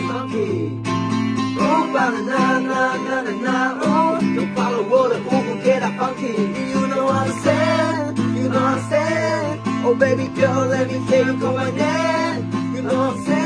funky。Oh, banana, oh, don't follow 我的舞步 get that funky. You know what I'm saying, you know what I'm saying. Oh baby girl, let me hear you go my name. You know what I'm saying.